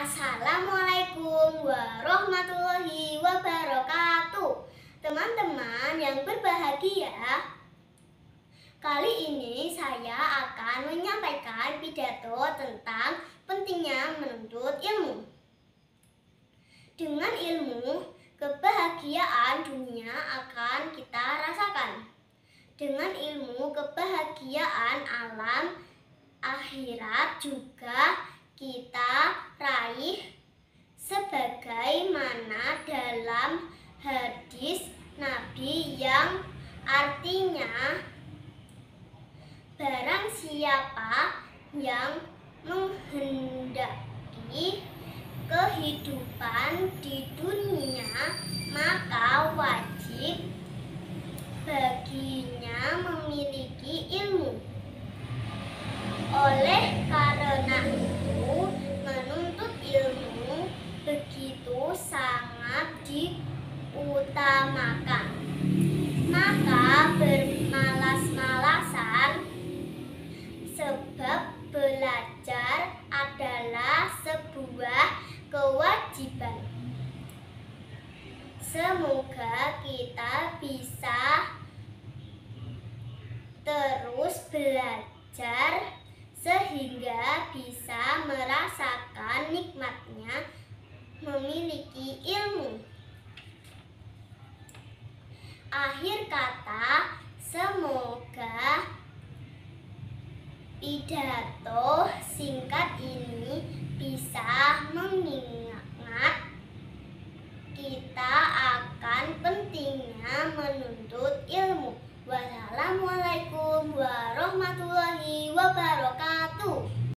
Assalamualaikum warahmatullahi wabarakatuh. Teman-teman yang berbahagia, kali ini saya akan menyampaikan pidato tentang pentingnya menuntut ilmu. Dengan ilmu, kebahagiaan dunia akan kita rasakan. Dengan ilmu, kebahagiaan alam akhirat juga kita raih, sebagaimana dalam hadis Nabi yang artinya, barang siapa yang menghendaki kehidupan di dunia, maka wajib baginya memiliki ilmu. Oleh karena itu, menuntut ilmu begitu sangat diutamakan. Maka bermalas-malasan, sebab belajar adalah sebuah kewajiban. Semoga kita bisa terus belajar sehingga bisa merasakan nikmatnya memiliki ilmu. Akhir kata, semoga pidato singkat ini